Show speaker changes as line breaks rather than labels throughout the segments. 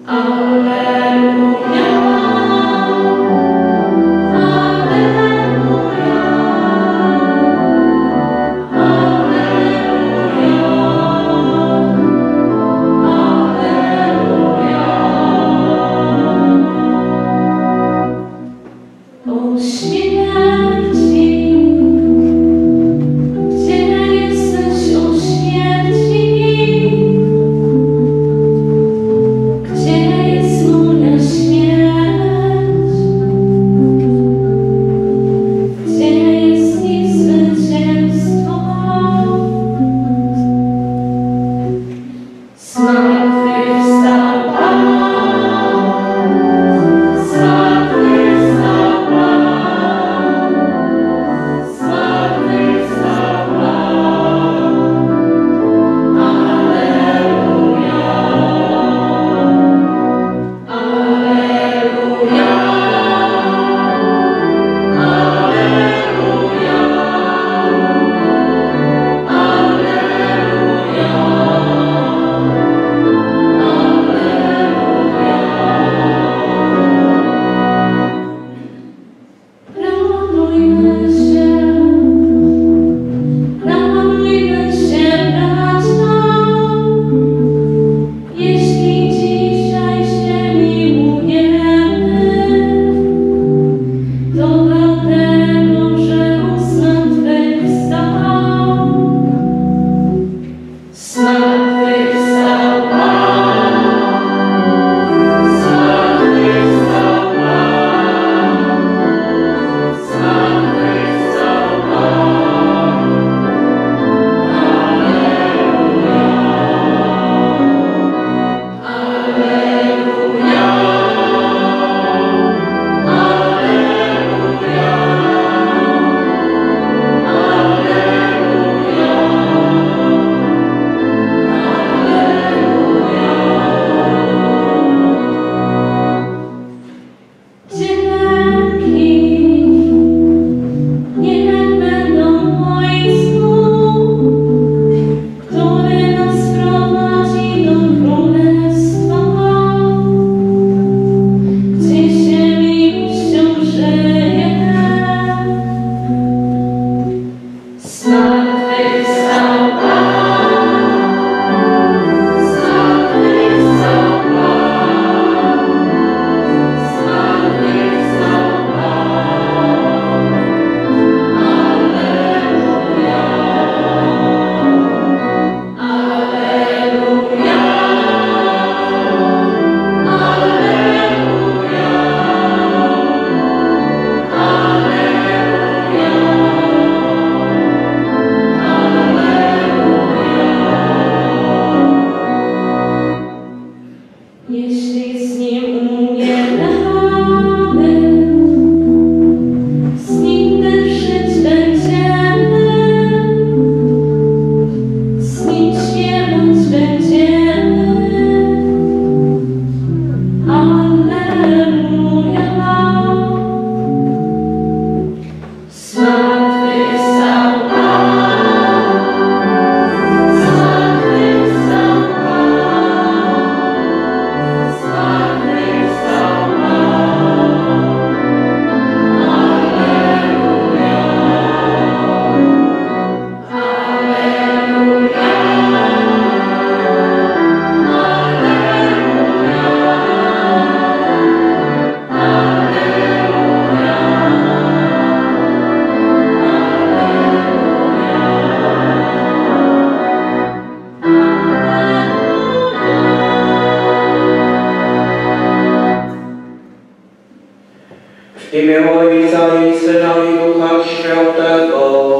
W imię Ojca i Syna i Ducha Świętego.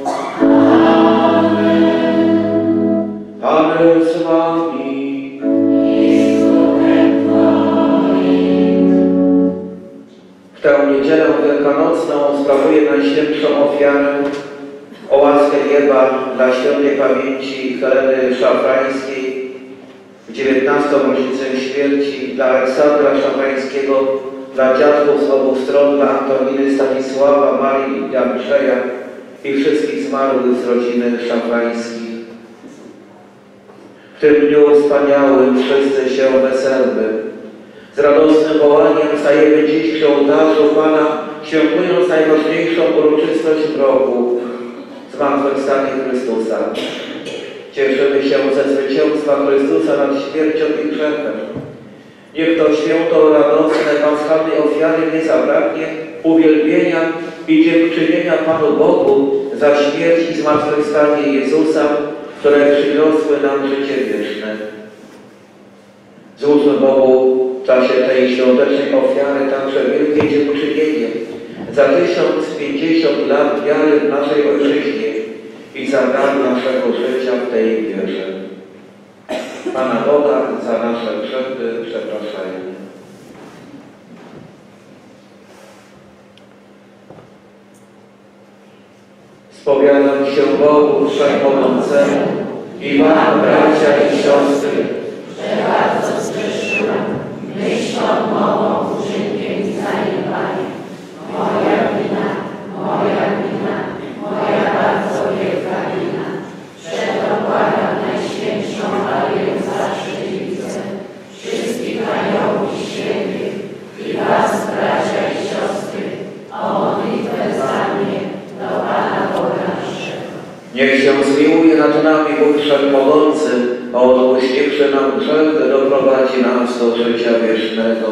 Amen. Pan z wami. I z duchem twoim. W tę niedzielę wielkanocną sprawuję Najświętszą ofiarę o łaskę nieba dla świętej pamięci Heleny Szafrańskiej, w 19. rocznicę śmierci dla Aleksandra Szafrańskiego, dla dziadków z obu stron, dla Antoniny, Stanisława, Marii i Andrzeja i wszystkich zmarłych z rodziny Szafrańskich. W tym dniu wspaniałym wszyscy się weselmy, Z radosnym wołaniem stajemy dziś przy ołtarzu Pana, świętując najważniejszą uroczystość roku, zmartwychwstanie Chrystusa. Cieszymy się ze zwycięstwa Chrystusa nad śmiercią i grzechem. Niech to święto radosne paschalnej ofiary nie zabraknie uwielbienia i dziękczynienia Panu Bogu za śmierć i zmartwychwstanie Jezusa, które przyniosły nam życie wieczne. Złóżmy Bogu w czasie tej świątecznej ofiary także wielkie dziękczynienie za 1050 lat wiary w naszej Ojczyźnie i za dar naszego życia w tej wierze. Pana Boga za nasze grzechy przepraszajmy. Spowiadam się Bogu Wszechmogącemu i wam, bracia i siostry,
że bardzo zgrzeszyłam myślą, mową, uczynkiem i zaniedbaniem. Moja wina, moja bardzo wielka wina. Przeto błagam Najświętszą Maryję zawsze Dziewicę, wszystkich aniołów i świętych i was, bracia i siostry, o modlitwę za mnie do Pana Boga naszego.
Niech się zmiłuje nad nami Bóg Wszechmogący, a odpuściwszy nam grzechy, doprowadzi nas do życia wiecznego.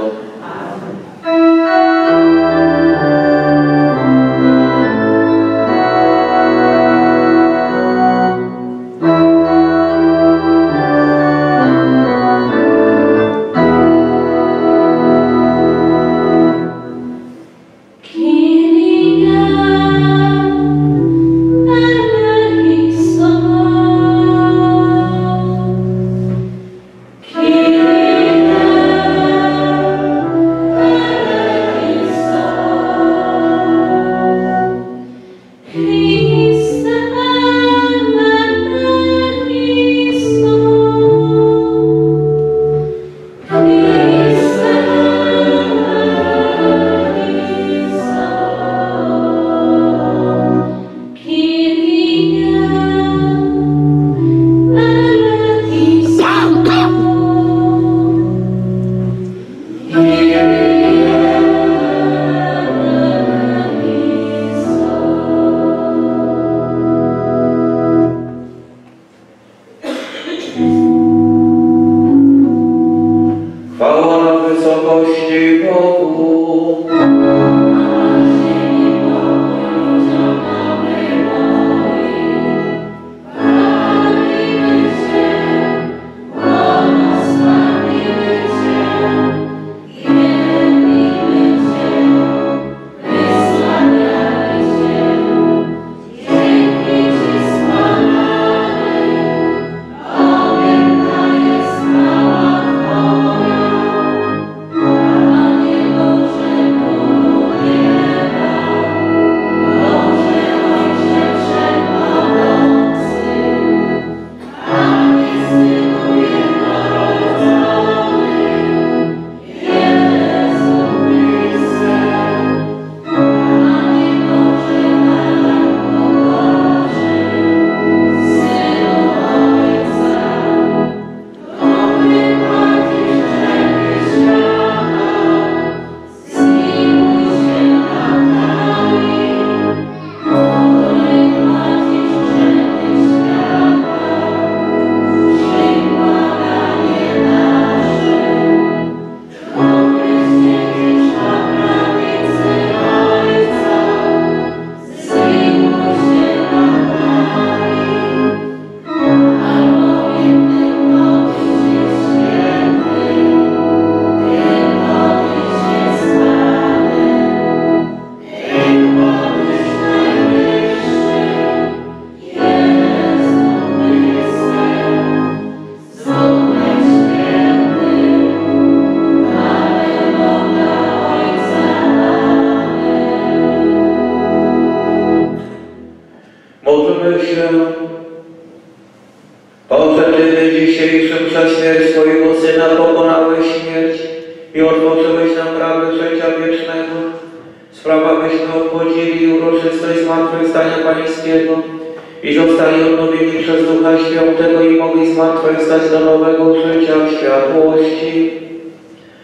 i otworzyłeś nam bramy życia wiecznego. Sprawa, byśmy obchodzili uroczystość zmartwychwstania Pańskiego i zostali odnowieni przez Ducha Świętego i mogli zmartwychwstać do nowego życia w światłości.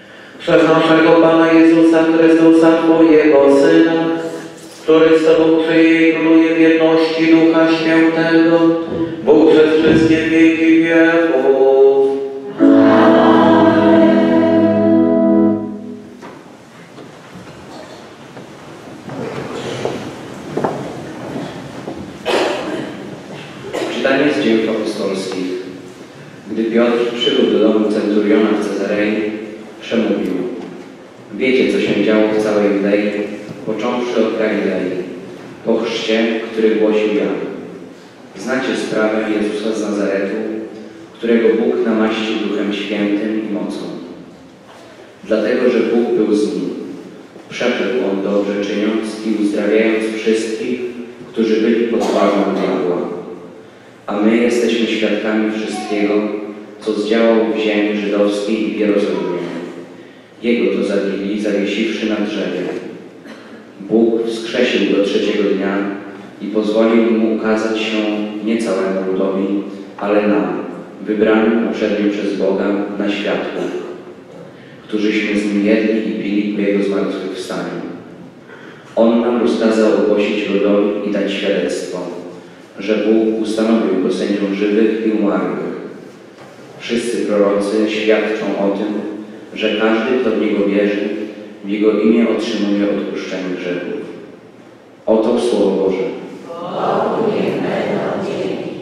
Przez naszego Pana Jezusa Chrystusa, Twojego Syna, który z Tobą żyje i króluje w jedności Ducha Świętego, Bóg przez wszystkie wieki wieków.
Czytanie z Dziejów Apostolskich. Gdy Piotr przybył do domu centuriona w Cezarei, przemówił: Wiecie, co się działo w całej Judei, począwszy od Galilei, po chrzcie, który głosił Jan. Znacie sprawę Jezusa z Nazaretu, którego Bóg namaścił Duchem Świętym i mocą. Dlatego, że Bóg był z nim. Przeszedł on dobrze czyniąc i uzdrawiając wszystkich, którzy byli pod władą diabła. A my jesteśmy świadkami wszystkiego, co zdziałał w ziemi żydowskiej i w Jerozolimie. Jego to zabili, zawiesiwszy na drzewie. Bóg wskrzesił go trzeciego dnia i pozwolił mu ukazać się nie całemu ludowi, ale nam, wybranym uprzednio przez Boga, na światło, którzyśmy z nim jedli i pili po jego zmartwychwstaniu. On nam rozkazał ogłosić ludowi i dać świadectwo, że Bóg ustanowił go sędzią żywych i umarłych. Wszyscy prorocy świadczą o tym, że każdy, kto w Niego wierzy, w Jego imię otrzymuje odpuszczenie grzechów. Oto Słowo Boże.
Bogu niech będą dzięki.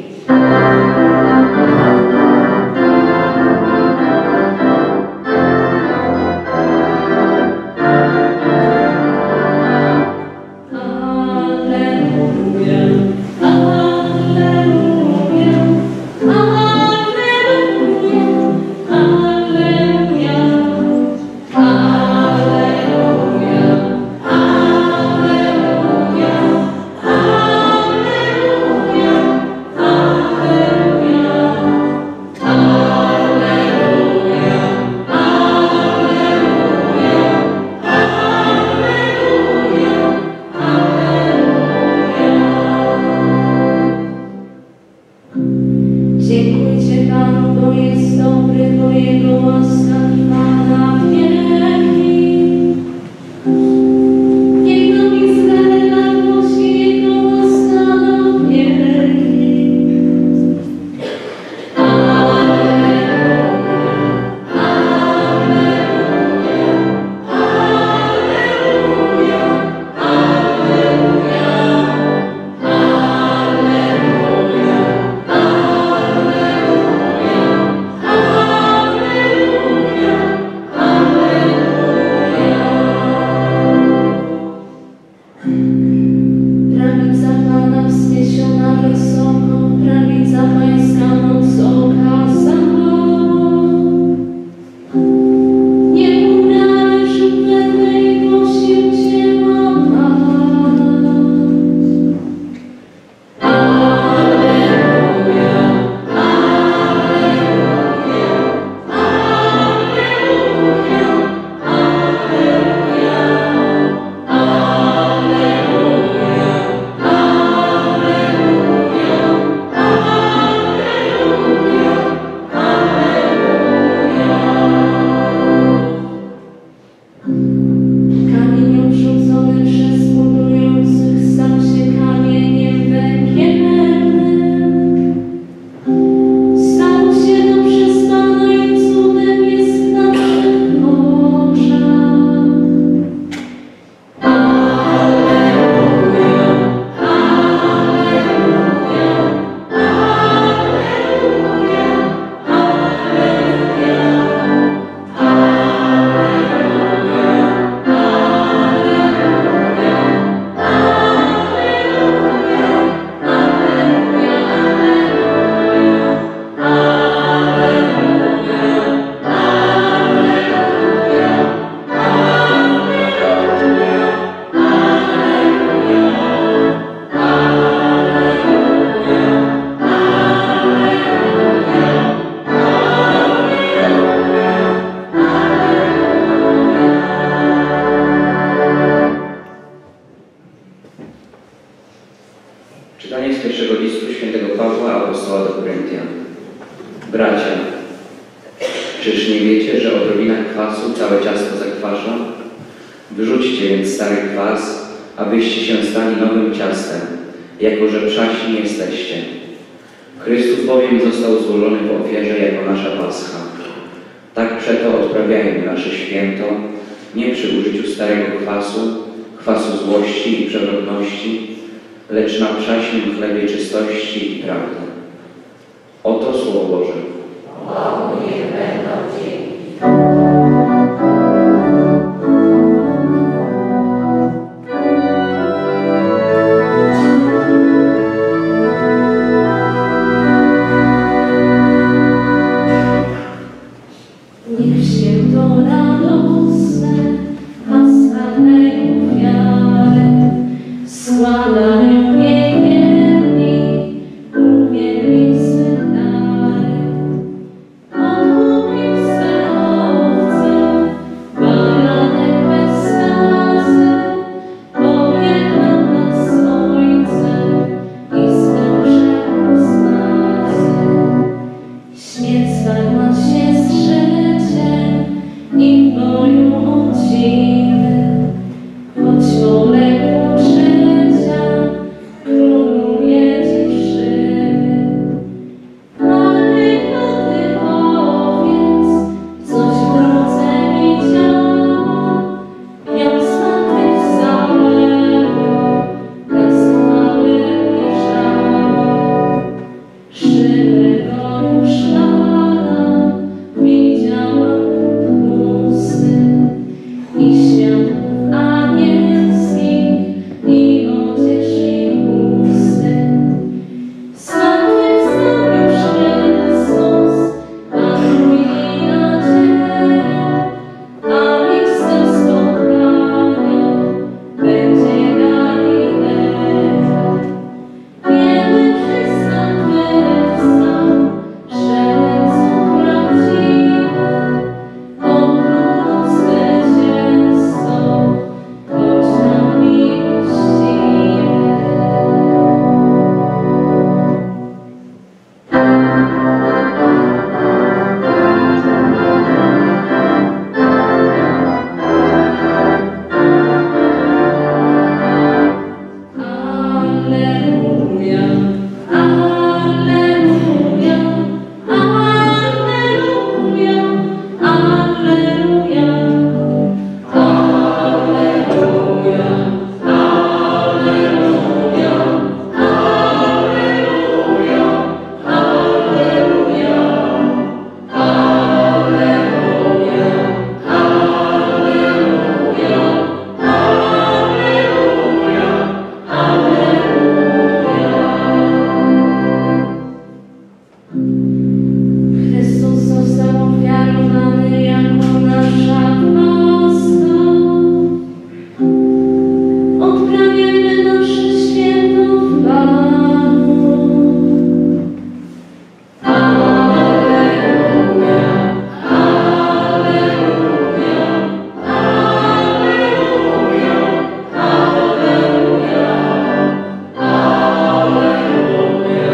Alleluja, alleluja, alleluja.
ciasto zakwasza? Wyrzućcie więc stary kwas, abyście się stali nowym ciastem, jako że przaśni jesteście. Chrystus bowiem został złożony w ofierze jako nasza Pascha. Tak przeto odprawiajmy nasze święto, nie przy użyciu starego kwasu złości i przewrotności, lecz na przaśnym chlebie czystości i prawdy. Oto Słowo Boże.
Bogu niech będą dzięki.
Niech się to radosne, paschalnej ofiary składają niewierni, uwierni swe dary. Odkupił swe owce, baranek bez skazy, pojednał nas z Ojcem i swe grzechów zmazy. Śmierć zwarła się z życiem i w boju uczciwy, choć poległ życia, króluje dziś żywy. Ale kto tych owiec coś w drodze widziała, ją zmartwychwstałego bez chwały ujrzała. Żywego już Pana widziałam pusty i światów anielskich i odzież ich pusty. Zmartwychwstał już Chrystus, Pan mój i nadzieja, a miejscem spotkania będzie Galileja. Wiemy, że zmartwychwstał, że są prawdziwe, obrót zwycięzcą, choć nam miłościwe. Alleluja, alleluja, alleluja, alleluja, alleluja, alleluja, alleluja, alleluja, Chrystus został ofiarowany jako nasza Paska. Odprawiajmy nasze święto w Panu. Alleluja, alleluja, alleluja, alleluja, alleluja,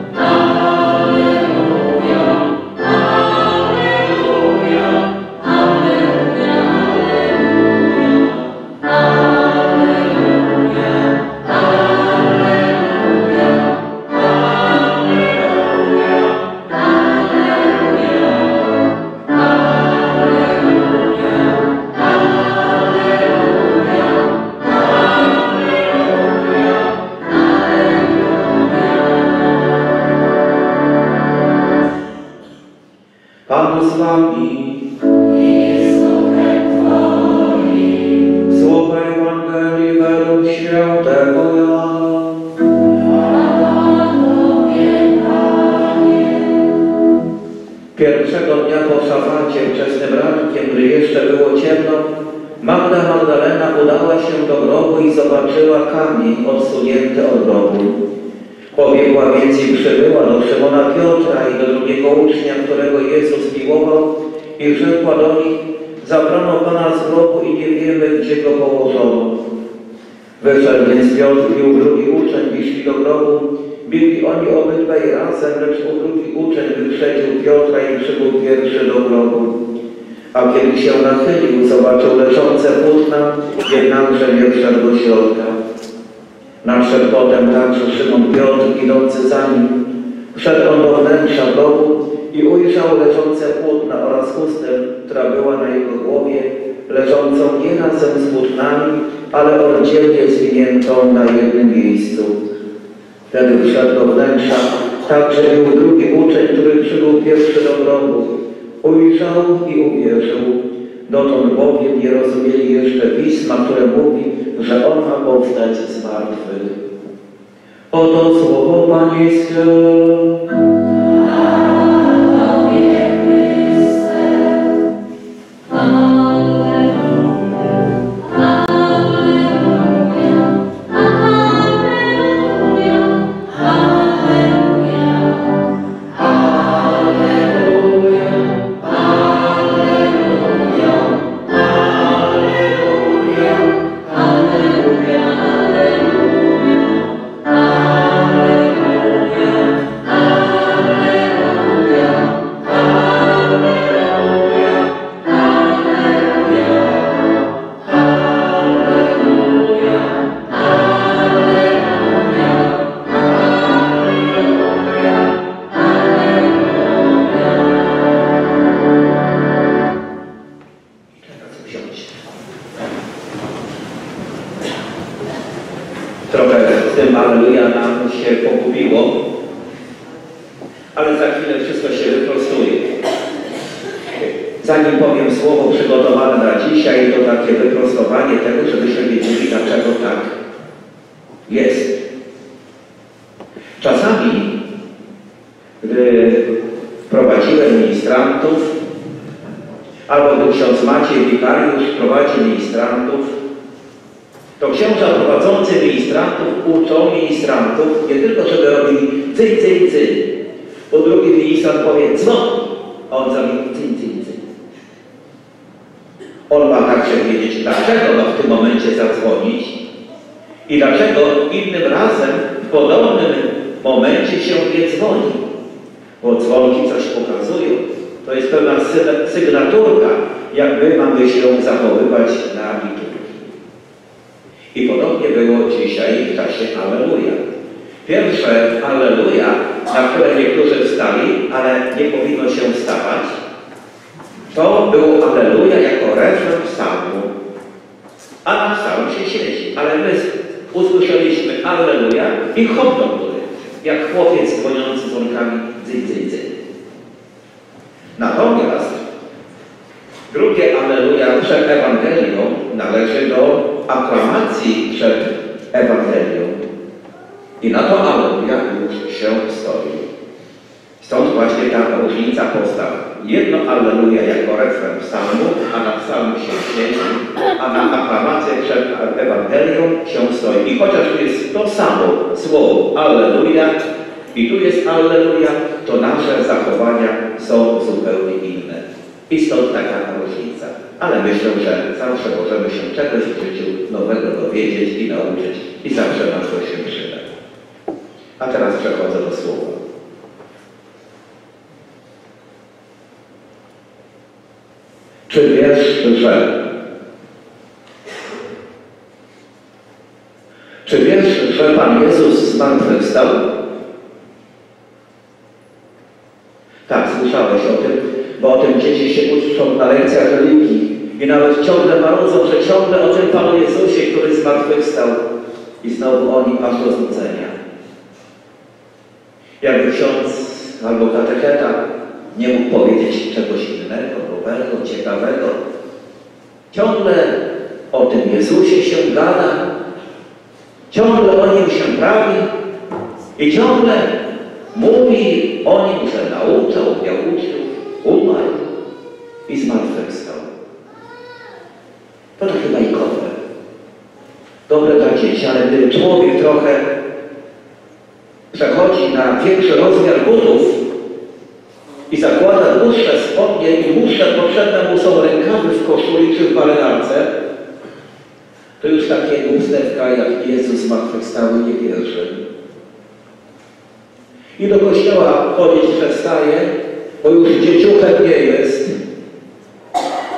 Pan z wami. Słowo Ewangelii według świętego Jana. Pierwszego dnia po szabacie, wczesnym rankiem, gdy jeszcze było ciemno, Magdalena udała się do grobu i zobaczyła kamień odsunięty od grobu. Pobiegła więc i przybyła do Szymona Piotra i do drugiego ucznia, którego Jezus miłował, i rzekła do nich: zabrano Pana z grobu i nie wiemy, gdzie go położono. Wyszedł więc Piotr i ów drugi uczeń i szli do grobu. Byli oni obydwaj razem, lecz ów drugi uczeń wyprzedził Piotra i przybył pierwszy do grobu. A kiedy się nachylił, zobaczył leżące płótna, jednakże nie wszedł do środka. Nadszedł potem także Szymon Piotr, idący za nim. Wszedł on do wnętrza domu i ujrzał leżące płótna oraz chustę, która była na jego głowie, leżącą nie razem z płótnami, ale oddzielnie zwiniętą na jednym miejscu. Wtedy wszedł do wnętrza, także był drugi uczeń, który przybył pierwszy do grobu. Ujrzał i uwierzył. Dotąd bowiem nie rozumieli jeszcze Pisma, które mówi, że On ma powstać z martwych. Oto słowo Pańskie. Trochę z tym alleluja nam się pogubiło, ale za chwilę wszystko się wyprostuje. Zanim powiem słowo przygotowane na dzisiaj, to takie wyprostowanie tego, żebyśmy wiedzieli, dlaczego tak jest. Czasami, gdy prowadziłem ministrantów, albo gdy ksiądz Maciej wikariusz prowadzi ministrantów, to księża prowadzący ministrantów uczą ministrantów nie tylko, żeby robili cyj, cyj, cyj. Po drugi ministrant powie dzwon, a on zrobi cyj, cyj, cyj. On ma także wiedzieć, dlaczego ma w tym momencie zadzwonić i dlaczego innym razem w podobnym momencie się nie dzwoni. Bo dzwonki coś pokazują. To jest pewna sygnaturka, jak my mamy się zachowywać na liturgii. I podobnie było dzisiaj w czasie Alleluja. Pierwsze Alleluja, na które niektórzy wstali, ale nie powinno się wstawać, to było Alleluja jako refren psalmu. A na psalm się siedzi, ale my usłyszeliśmy Alleluja i hop do góry, jak chłopiec dzwoniący dzwonkami dzy, dzy, dzy. Natomiast drugie Alleluja przed Ewangelią należy do aklamacji przed Ewangelią. I na to Alleluja już się stoi. Stąd właśnie ta różnica postaw. Jedno Alleluja jako refren psalmu, a na psalmu się siedzi, a na aklamację przed Ewangelią się stoi. I chociaż tu jest to samo słowo Alleluja i tu jest Alleluja, to nasze zachowania są zupełnie inne. I stąd taka różnica. Ale myślę, że zawsze możemy się czegoś w życiu nowego dowiedzieć i nauczyć. I zawsze nam to się przyda. A teraz przechodzę do słowa. Czy wiesz, że Pan Jezus zmartwychwstał? Tak, słyszałeś o tym, bo o tym dzieci się uczą na lekcjach religii i nawet ciągle marudzą, że ciągle o tym Panu Jezusie, który zmartwychwstał i znowu oni aż do znudzenia. Jakby ksiądz albo katecheta nie mógł powiedzieć czegoś innego, nowego, ciekawego. Ciągle o tym Jezusie się gada, ciągle o Nim się prawi i ciągle mówi o Nim, że nauczał, miał uczniów, umarł i zmartwychwstał. To takie bajkowe. Dobre dla dzieci, ale gdy człowiek trochę przechodzi na większy rozmiar butów i zakłada dłuższe spodnie i dłuższe potrzebne mu są rękawy w koszuli czy w marynarce, to już takie głupstewka jak Jezus zmartwychwstały nie wierzy. I do kościoła chodzić przestaje, bo już dzieciuchem nie jest.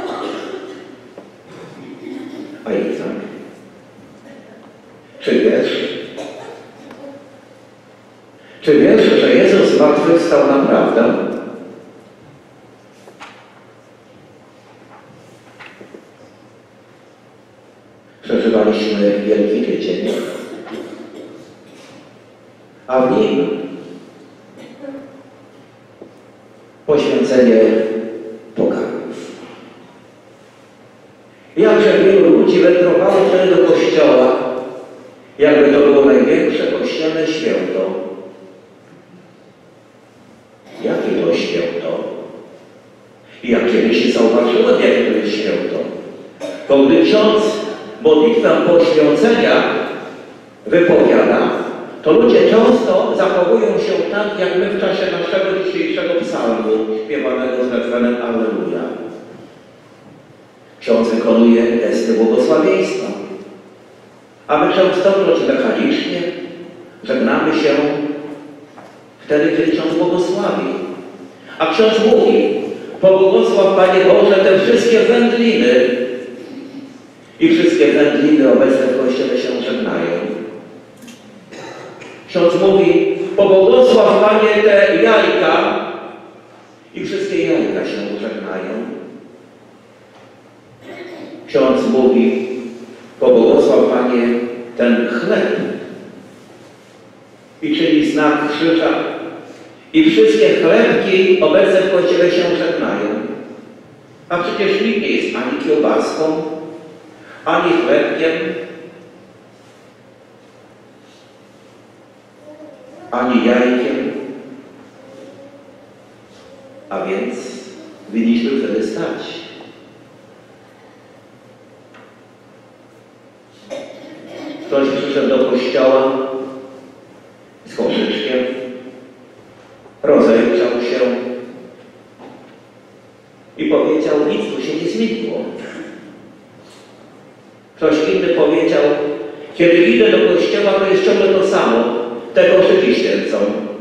A Izak? Czy wiesz? Czy wiesz, że Jezus zmartwychwstał naprawdę? Przeżywaliśmy Wielki Tydzień, a w nim poświęcenie poganów. Jakże wielu ludzi wędrowało wtedy do kościoła, jakby to było największe kościelne święto. Jakie to święto? I jak kiedyś zauważyłem, jakie to jest święto, to gdy ksiądz modlitwę poświęcenia wypowiada, to ludzie często zachowują się tak, jak my w czasie naszego dzisiejszego psalmu śpiewanego z refrenem Alleluja. Ksiądz wykonuje gesty błogosławieństwa, a my częstokroć mechanicznie żegnamy się wtedy, kiedy ksiądz błogosławi. A ksiądz mówi: pobłogosław, Panie Boże, te wszystkie wędliny. I wszystkie wędliny obecne w Kościele się żegnają. Ksiądz mówi: pobłogosław, Panie, te jajka. I wszystkie jajka się żegnają. Ksiądz mówi: pobłogosław, Panie, ten chleb. I czyni znak krzyża. I wszystkie chlebki obecne w Kościele się żegnają. A przecież nikt nie jest ani kiełbaską, ani chlebkiem, ani jajkiem. A więc winniśmy wtedy stać. Ktoś przyszedł do kościoła z koszyczkiem, rozejrzał się i powiedział: nic tu się nie zmieniło. Ktoś inny powiedział: kiedy idę do kościoła, to jest ciągle to samo, te koszyki święcą.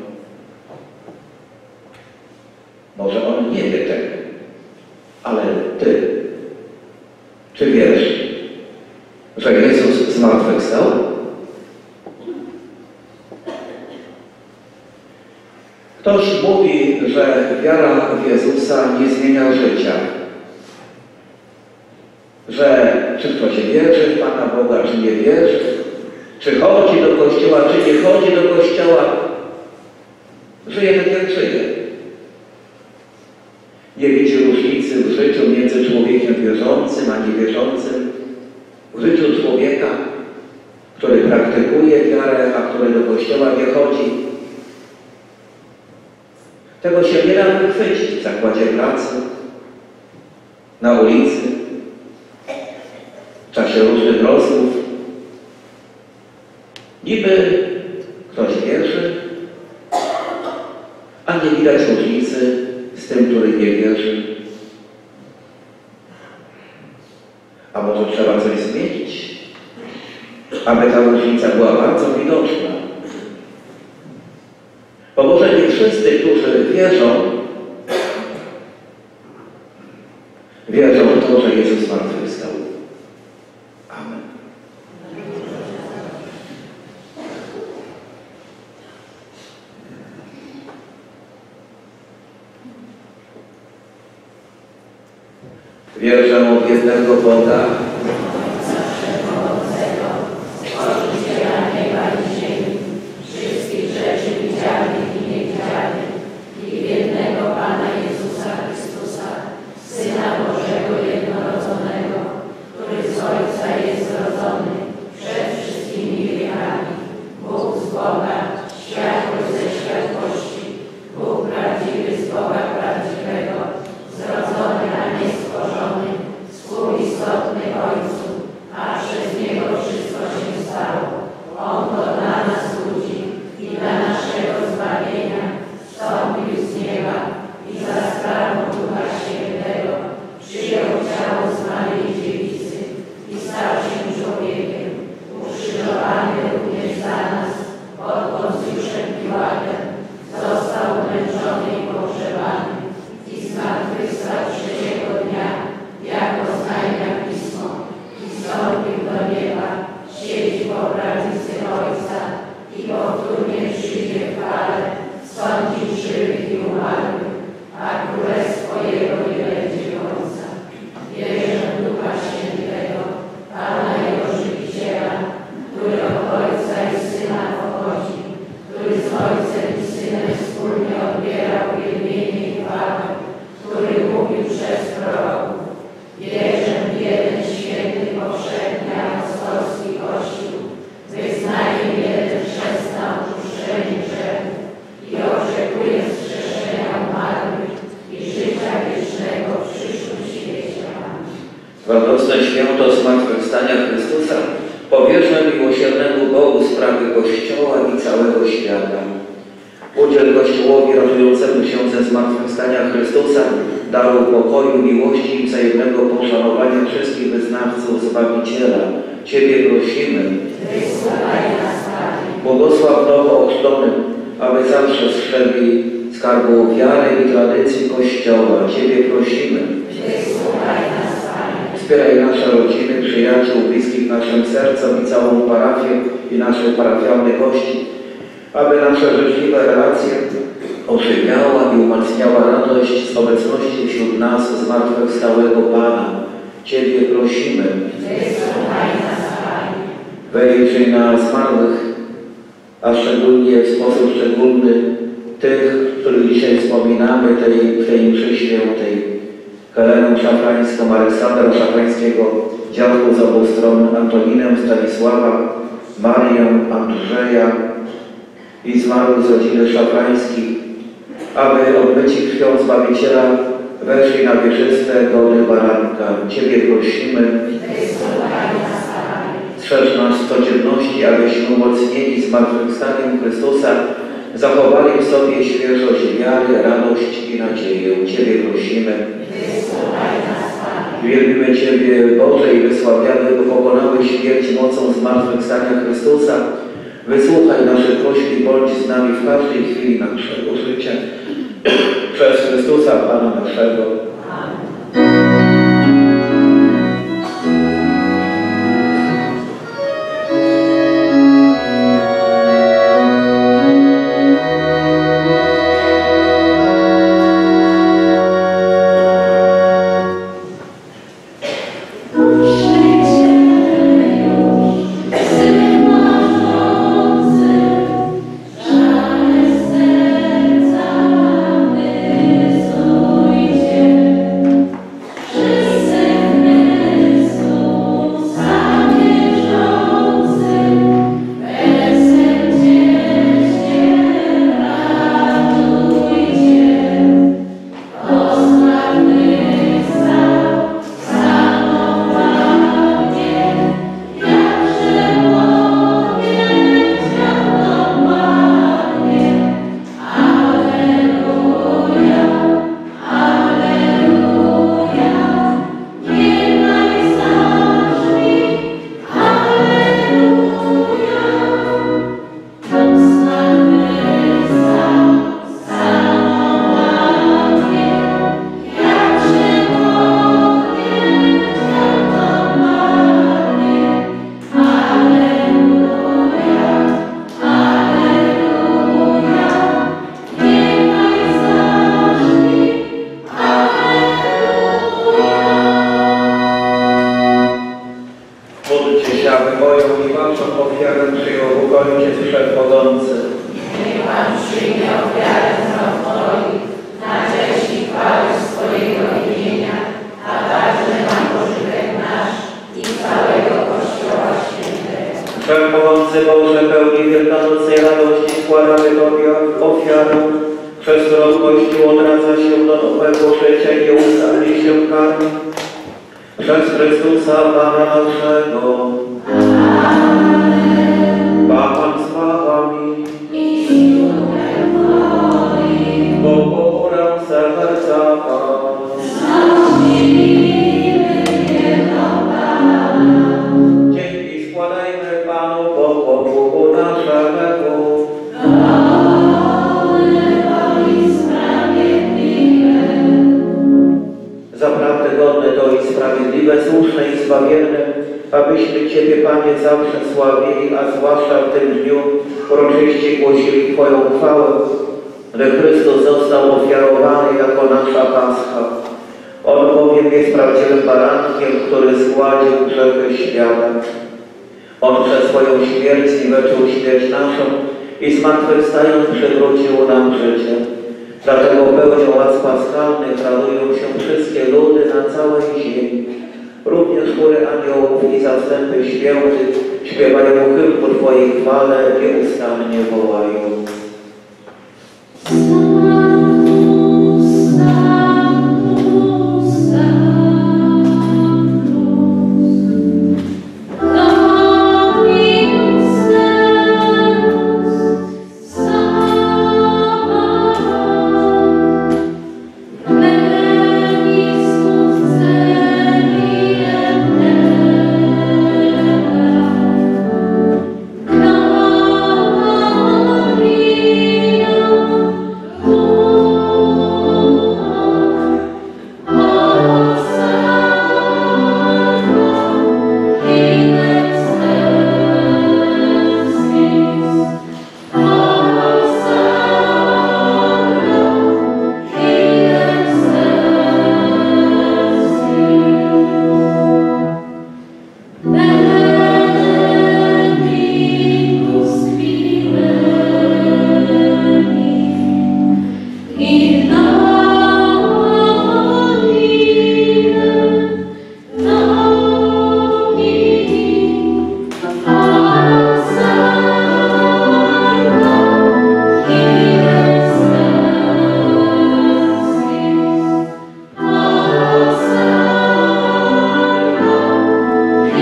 Może on nie wie tego, ale ty, czy wiesz, że Jezus zmartwychwstał? Ktoś mówi, że wiara w Jezusa nie zmienia życia. Że czy ktoś wierzy w Pana Boga, czy nie wierzy, czy chodzi do kościoła, czy nie chodzi do kościoła, żyje tak jak żyje. Nie widzi różnicy w życiu między człowiekiem wierzącym a niewierzącym, w życiu człowieka, który praktykuje wiarę, a który do kościoła nie chodzi. Tego się nie da wychwycić w zakładzie pracy, na ulicy, w czasie różnych rozmów. Niby ktoś wierzy, a nie widać różnicy z tym, który nie wierzy. A może trzeba coś zmienić, aby ta różnica była bardzo widoczna. Bo może nie wszyscy, którzy wierzą w to, że Jezus zmartwychwstał. Amen. Wierzę w jednego Boga,
zrodzony, a nie stworzony, współistotny
ósme święto Zmartwychwstania Chrystusa powierzmy miłosiernemu Bogu sprawy Kościoła i całego świata. Udziel Kościołowi radującemu się ze zmartwychwstania Chrystusa, daru pokoju, miłości i wzajemnego poszanowania wszystkich wyznawców Zbawiciela. Ciebie prosimy.
Wysłuchaj nas, Panie.
Błogosław nowo ochrzczonym, aby zawsze strzegli skarbu wiary i tradycji Kościoła. Ciebie prosimy.
Wysłuchaj nas, Panie.
Wspieraj nasze rodziny, przyjaciół, bliskich naszym sercom i całą parafię i naszych parafialnych gości, aby nasze życzliwe relacje ożywiała i umacniała radość z obecności wśród nas zmartwychwstałego Pana. Ciebie prosimy.
Wysłuchaj nas, Panie.
Wejrzyj na zmarłych, a szczególnie w sposób szczególny tych, których dzisiaj wspominamy w tej mszy świętej. Helenę Szafrańską, Aleksandra Szafrańskiego, dziadków z obu stron, Antoninę, Stanisława, Marię, Andrzeja i zmarłych z rodziny Szafrańskich, aby odmyci krwią Zbawiciela weszli na wieczyste gody baranka. Ciebie prosimy.
Wysłuchaj nas, Panie.
Strzeż nas w codzienności, abyśmy umocnieni zmartwychwstaniem Chrystusa zachowali w sobie świeżość wiary, radość i nadzieję. Ciebie prosimy.
Wysłuchaj nas, Panie.
Wielbimy Ciebie, Boże, i wysławiamy, bo pokonałeś śmierć mocą zmartwychwstania Chrystusa. Wysłuchaj naszych prośb i bądź z nami w każdej chwili naszego życia. Przez Chrystusa, Pana naszego. Wszechmogący Boże, pełni wielkanocnej radości składamy Tobie ofiarę, przez którą Kościół odradza się do nowego życia i nieustannie się karmi. Przez Chrystusa Pana naszego. Amen. Pan z Wami.
I z duchem moim.
Pokorę serca dzięki składajmy Panu Bogu naszemu. Zaprawdę godne to i sprawiedliwe, słuszne i zbawienne, abyśmy Ciebie, Panie, zawsze sławili, a zwłaszcza w tym dniu uroczyście głosili Twoją chwałę, że Chrystus został ofiarowany jako nasza Pascha. On bowiem jest prawdziwym barankiem, który zgładził grzechy świata. On przez swoją śmierć zniweczył śmierć naszą i zmartwychwstając przywrócił nam życie. Dlatego pełnią łask paschalnych radują się wszystkie ludy na całej ziemi. Również chóry aniołów i zastępy świętych śpiewają hymn ku Twojej chwale, nieustannie wołają.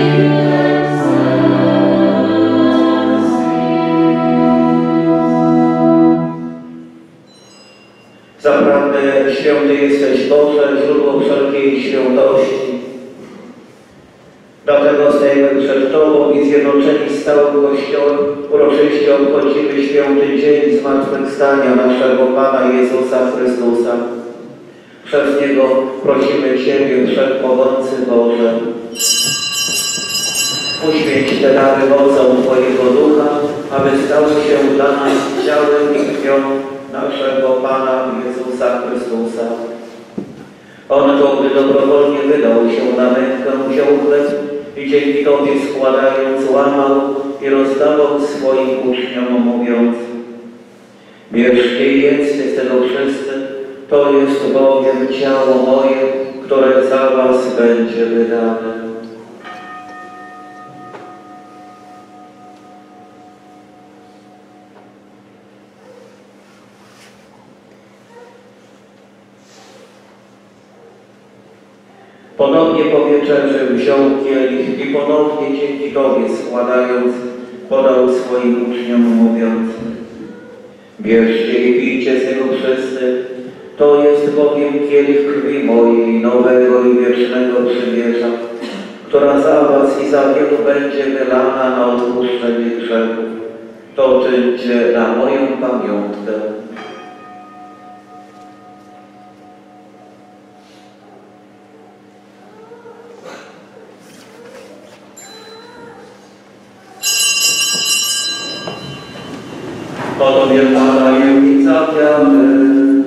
Zaprawdę święty jesteś Boże, źródło wszelkiej świętości. Dlatego stajemy przed Tobą i zjednoczeni z całym Kościołem uroczyście obchodzimy święty dzień zmartwychwstania naszego Pana Jezusa Chrystusa. Przez Niego prosimy Ciebie, Wszechmogący Boże. Uświęć te dary mocą Twojego Ducha, aby stały się dla nas ciałem i krwią naszego Pana Jezusa Chrystusa. On to, gdy dobrowolnie wydał się na mękę, wziął chleb i dzięki Tobie składając łamał i rozdawał swoim uczniom, mówiąc: bierzcie i jedzcie z tego wszyscy, to jest bowiem ciało moje, które za was będzie wydane. Ponownie po wieczerzy wziął kielich i ponownie dzięki Tobie składając, podał swoim uczniom, mówiąc: bierzcie i pijcie z niego wszyscy, to jest bowiem kielich krwi mojej, nowego i wiecznego przymierza, która za was i za wielu będzie wylana na odpuszczenie grzechów. To czyńcie na moją pamiątkę. Oto wielka tajemnica wiary.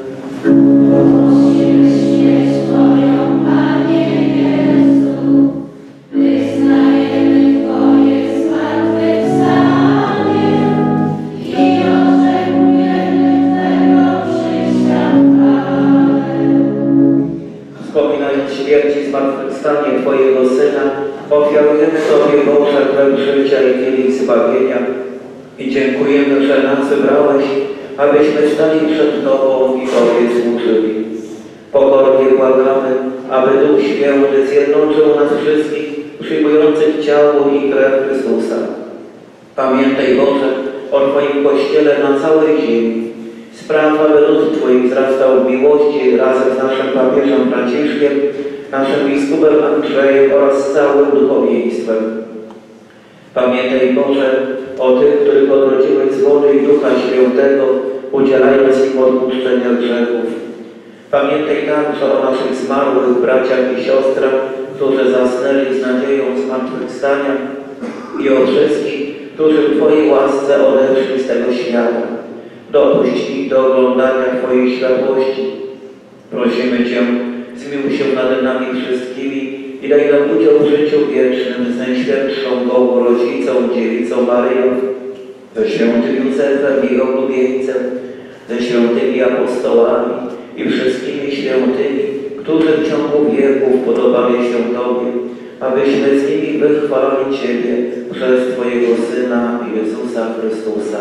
Twoją, Panie Jezu, wyznajemy Twoje zmartwychwstanie i oczekujemy Twego przyjścia w chwale.
Wspominając śmierć i zmartwychwstanie Twojego Syna, ofiarujemy Tobie, Boże, chleb życia i kielich zbawienia i dziękujemy, że nas wybrałeś, abyśmy stali przed Tobą i Tobie służyli. Pokornie błagamy, aby Duch Święty zjednoczył nas wszystkich przyjmujących ciało i krew Chrystusa. Pamiętaj, Boże, o Twoim Kościele na całej ziemi. Spraw, aby lud Twój wzrastał w miłości razem z naszym papieżem Franciszkiem, naszym biskupem Andrzejem oraz całym duchowieństwem. Pamiętaj, Boże, o tych, których odrodziłeś z wody i Ducha Świętego, udzielając im odpuszczenia grzechów. Pamiętaj także o naszych zmarłych braciach i siostrach, którzy zasnęli z nadzieją zmartwychwstania i o wszystkich, którzy w Twojej łasce odeszli z tego świata. Dopuść ich do oglądania Twojej światłości. Prosimy Cię, zmiłuj się nad nami wszystkimi i daj nam udział w życiu wiecznym z Najświętszą Bogu Rodzicą, Dziewicą Maryją, ze świętym Józefem i oblubieńcem, ze świętymi apostołami i wszystkimi świętymi, którzy w ciągu wieków podobali się Tobie, abyśmy z nimi wychwalali Ciebie przez Twojego Syna Jezusa Chrystusa.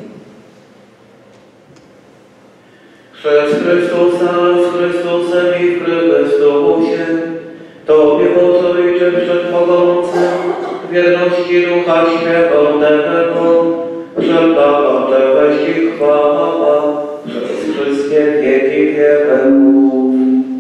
Przez Chrystusa, z Chrystusem i w Chrystusie, Tobie, Boże Ojcze Wszechmogący, w wierności Ducha Świętego, wszelka poczęść i chwała przez wszystkie wieki wieków.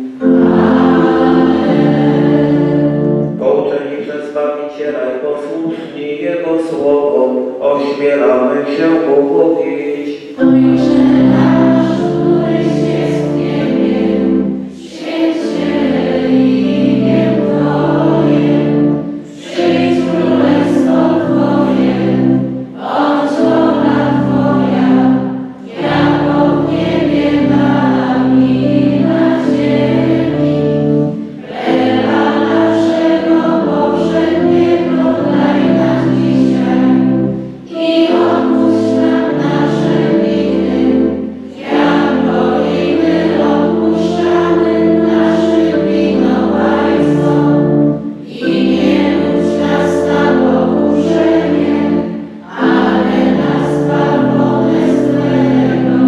Pouczeni przez Zbawiciela i posłuszni Jego słowo, ośmielamy się Mu mówić.
Ojcze nasz, któryś jest w niebie, święć się imię Twoje, przyjdź królestwo Twoje, bądź wola Twoja, jako w niebie i na ziemi. Chleba naszego powszedniego daj nam dzisiaj i odpuść nam nasze winy, jako i my odpuszczamy naszym winowajcom. I nie wódź nas na pokuszenie, ale nas zbaw ode złego.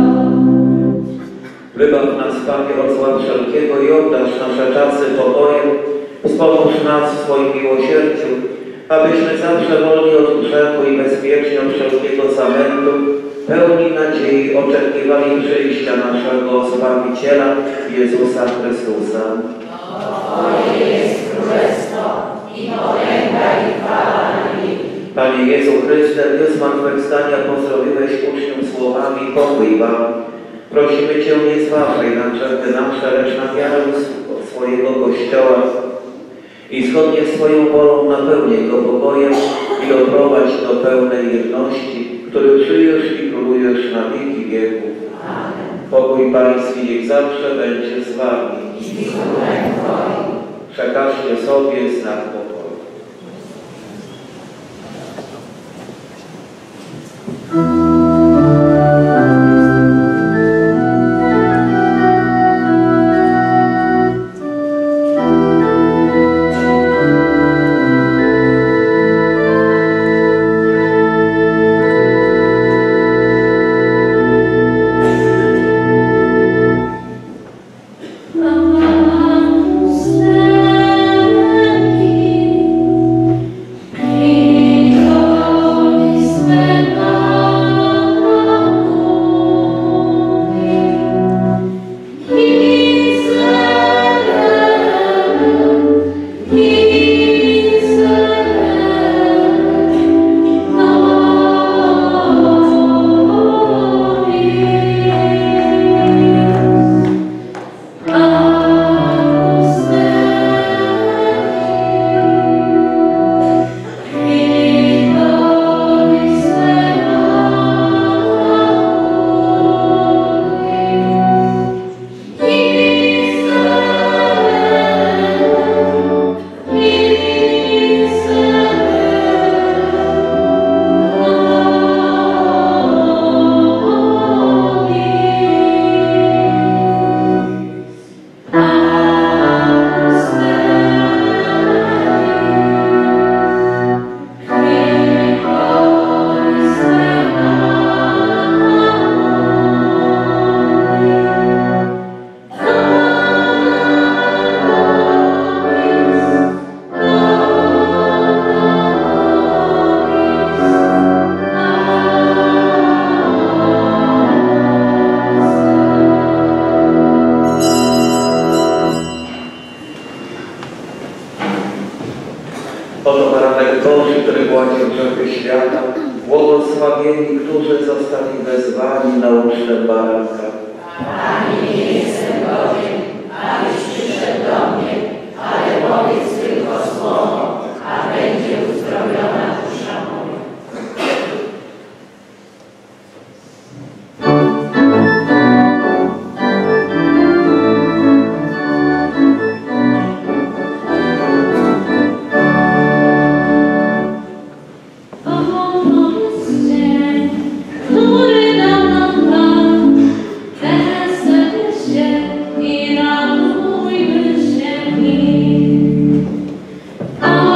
Wybaw nas, Panie, od zła wszelkiego i oddasz nasze czasy pokojem. Wspomóż nas w swoim miłosierdziu, abyśmy zawsze wolni od grzechu i bezpieczni od wszelkiego zamętu, pełni nadziei oczekiwali przyjścia naszego Zbawiciela, Jezusa Chrystusa.
Twoje jest królestwo i potęga i chwała na wieki.
Panie Jezu Chryste, w dniu zmartwychwstania pozdrowiłeś uczniów słowami: pokój wam. Prosimy Cię, nie zważaj na grzechy nasze, lecz na wiarę swojego Kościoła i zgodnie z Twoją wolą napełnij go pokojem i doprowadź do pełnej jedności, który żyjesz i królujesz na wieki wieków. Pokój Pański niech zawsze będzie z Wami. Przekażcie sobie znak pokoju. Oto baranek Boży, który płaci grzechy świata, błogosławieni, którzy zostali wezwani na ucztę baranka.
Panie, nie jestem godzien, abyś przyszedł do mnie, ale powiedz tylko słowo, a będzie uzdrowiona dusza moja.
Oh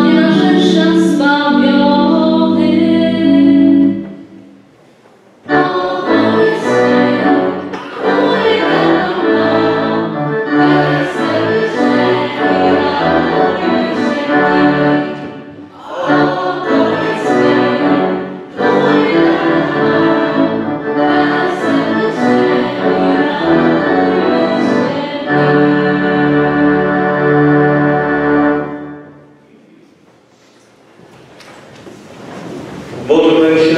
Cała rzesza zbawionych.
Módlmy się.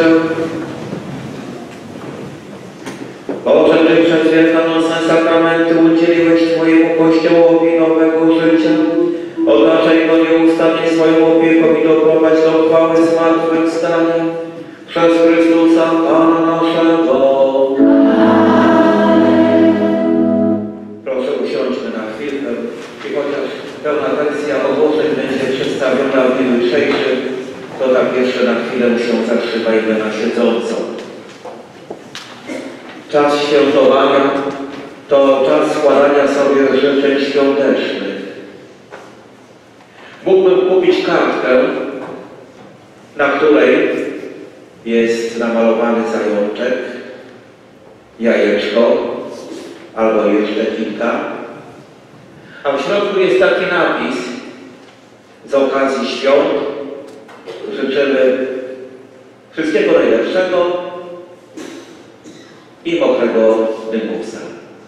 Boże, Ty przez wielkanocne sakramenty udzieliłeś Twojemu Kościołowi nowego życia. Otaczaj go nieustannie swoją opieką i doprowadź do chwały zmartwychwstania. Przez Chrystusa Pana naszego. Proszę usiądźmy na chwilkę i chociaż pełna wersja ogłoszeń będzie przedstawiona w dniu jutrzejszym, to tak jeszcze na chwilę się zatrzymajmy na siedząco. Czas świętowania to czas składania sobie życzeń świątecznych. Mógłbym kupić kartkę, na której jest namalowany zajączek, jajeczko albo jeszcze kilka, a w środku jest taki napis: z okazji świąt życzymy wszystkiego najlepszego i mokrego dyngusa.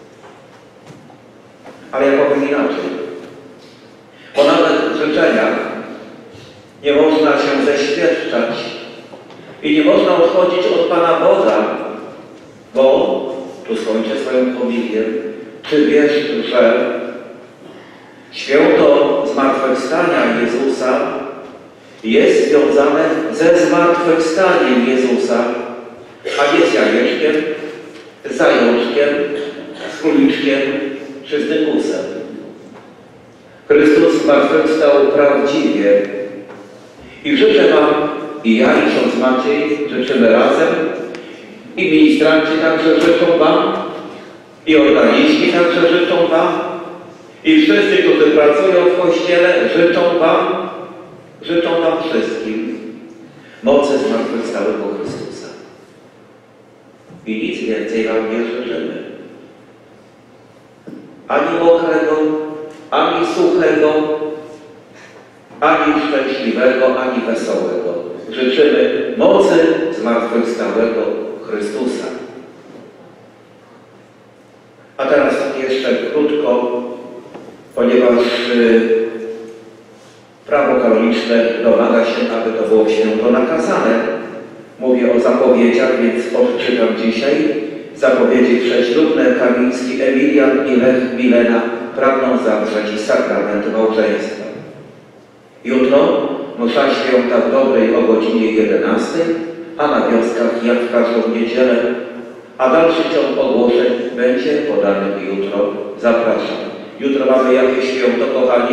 Ale ja powiem inaczej. Bo nawet w życzeniach nie można się zeświadczać i nie można odchodzić od Pana Boga, bo, tu skończę swoją homilię, czy wiesz, że święto zmartwychwstania Jezusa jest związane ze zmartwychwstaniem Jezusa, a nie z jajeczkiem, z zajączkiem, z króliczkiem czy z dygusem. Chrystus zmartwychwstał prawdziwie i życzę Wam, i ja, i ksiądz Maciej życzymy razem, i ministranci także życzą Wam, i organiści także życzą Wam, i wszyscy, którzy pracują w Kościele, życzą Wam wszystkim mocy zmartwychwstałego Chrystusa. I nic więcej Wam nie życzymy. Ani mokrego, ani suchego, ani szczęśliwego, ani wesołego. Życzymy mocy zmartwychwstałego Chrystusa. A teraz jeszcze krótko, ponieważ prawo kanoniczne domaga się, aby to było święto nakazane. Mówię o zapowiedziach, więc odczytam dzisiaj. Zapowiedzi prześlubne Kamiński Emilian i Lech Milena pragną zawrzeć sakrament małżeństwa. Jutro msza święta w dobrej o godzinie 11, a na wioskach jak w każdą niedzielę, a dalszy ciąg ogłoszeń będzie podany jutro. Zapraszam. Jutro mamy jakieś święto, kochani?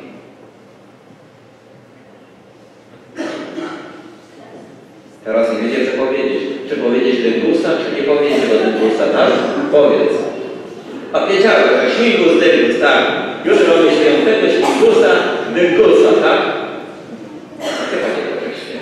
Teraz nie wiecie, co powiedzieć. Czy powiedzieć dyngusa, czy nie powiedzieć do dyngusa, tak? Powiedz. A wiedziałem, że śmigus, dyngus, tak. Już robię świętego śmigusa, dyngusa, tak? Chyba nie wreszcie.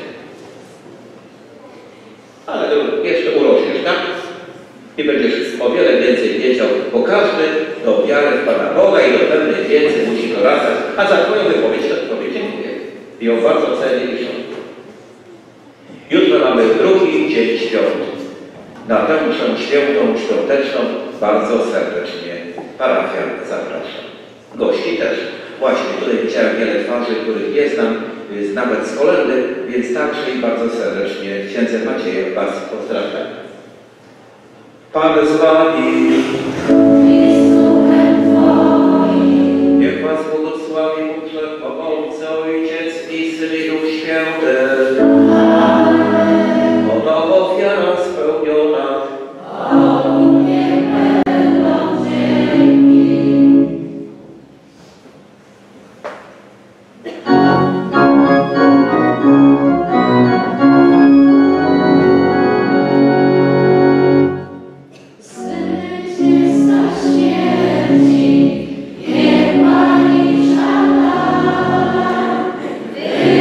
Ale to jeszcze urośniesz, tak? I będziesz o wiele więcej wiedział, bo każdy do wiary w Pana Boga i do pewnej wiedzy musi doradzać. A za Twoją wypowiedź to Tobie dziękuję. I ją bardzo cenię i szanuję. Jutro mamy drugi dzień świąt. Na tę mszę świętą, świąteczną bardzo serdecznie parafian zapraszam. Gości też. Właśnie tutaj widziałem wiele twarzy, których nie znam, nawet z kolendy, więc także i bardzo serdecznie księdze Maciejem Was pozdrawiam. Pan z Wami. Niech Was błogosławi Bóg Wszechmogący, Ojciec i Syn i Duch Święty. Oto ofiara spełniona.
Śmierci, niech Pani żala,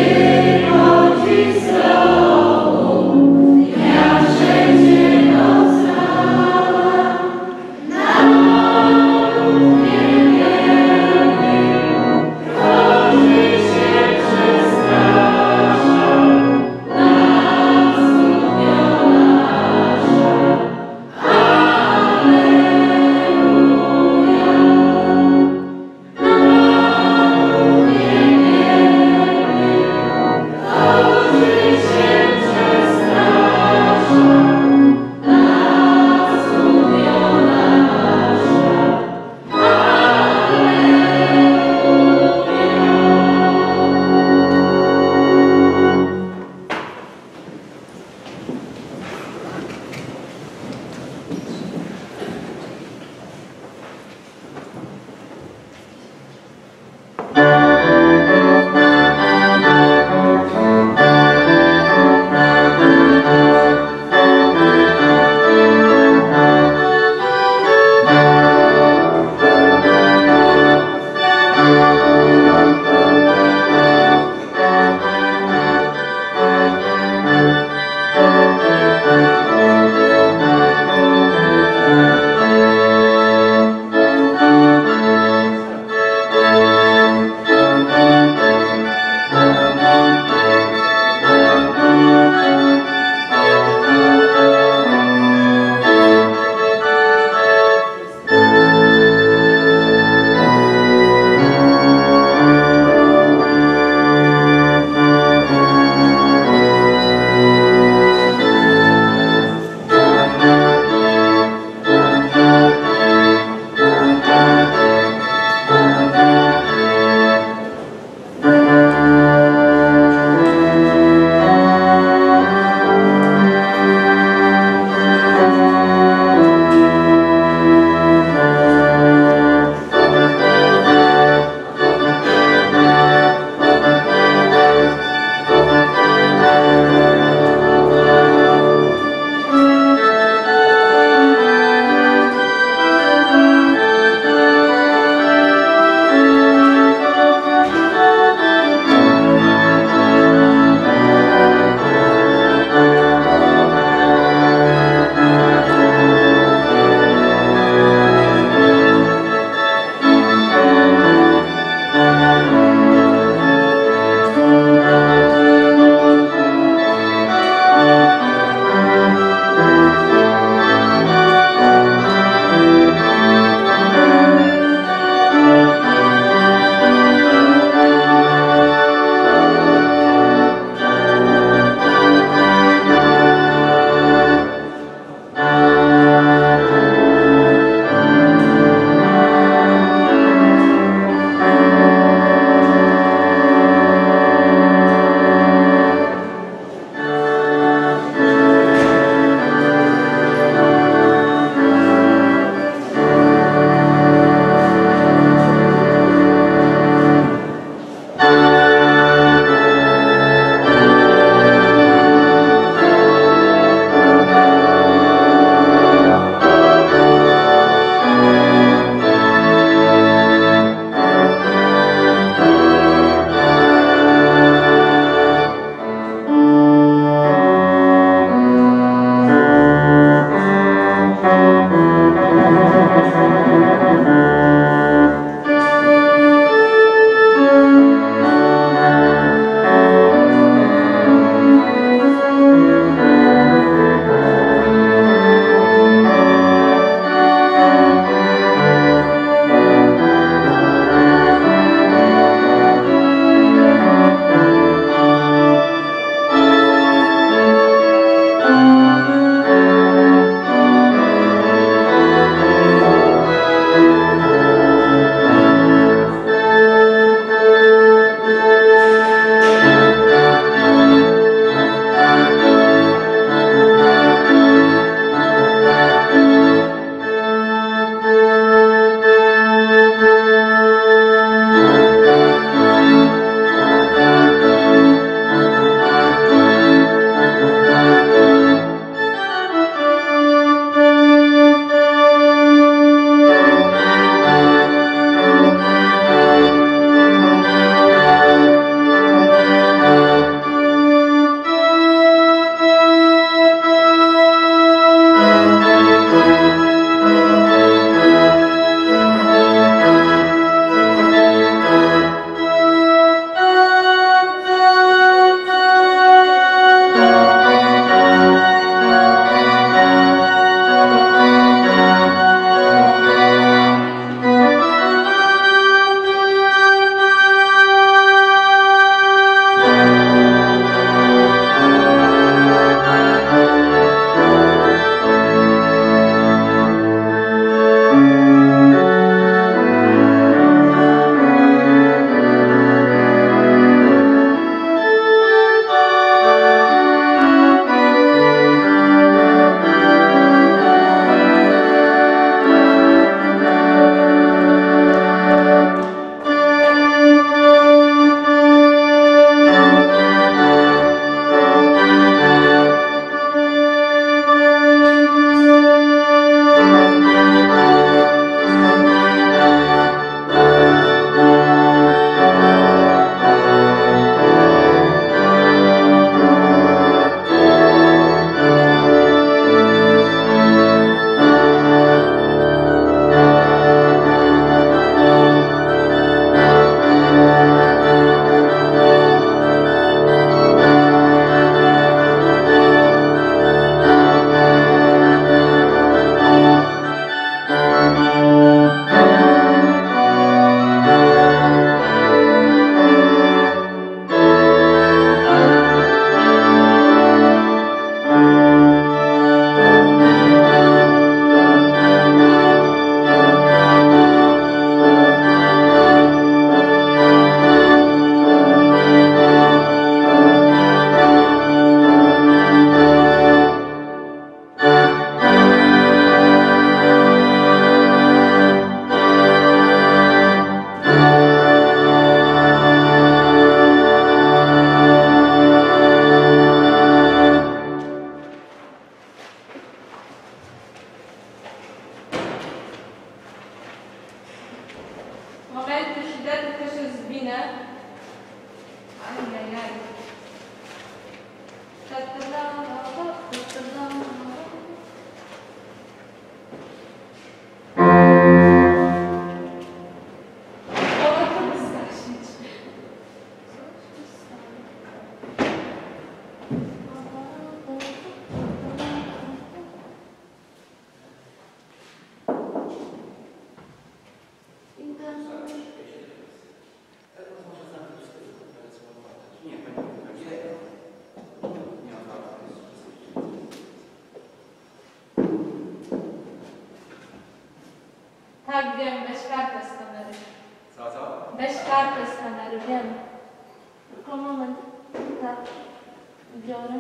wiem, weź kartę z kamery.
Co?
Weź kartę z kamery, wiem. Tylko moment. Tak. Biorę.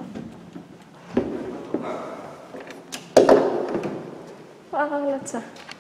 Ale co?